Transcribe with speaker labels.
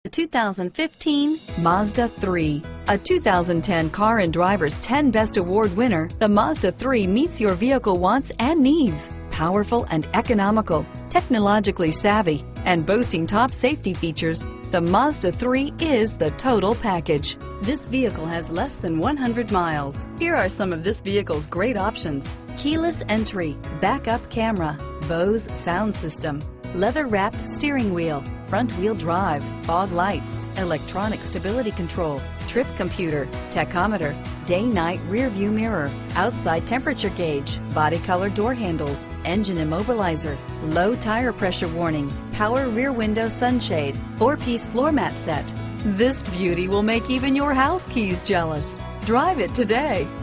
Speaker 1: The 2015 Mazda 3. A 2010 Car and Driver's 10 Best Award winner, the Mazda 3 meets your vehicle wants and needs. Powerful and economical, technologically savvy, and boasting top safety features, the Mazda 3 is the total package. This vehicle has less than 100 miles. Here are some of this vehicle's great options: keyless entry, backup camera, Bose sound system, leather-wrapped steering wheel, front-wheel drive, fog lights, electronic stability control, trip computer, tachometer, day-night rear-view mirror, outside temperature gauge, body color door handles, engine immobilizer, low tire pressure warning, power rear window sunshade, 4-piece floor mat set. This beauty will make even your house keys jealous. Drive it today.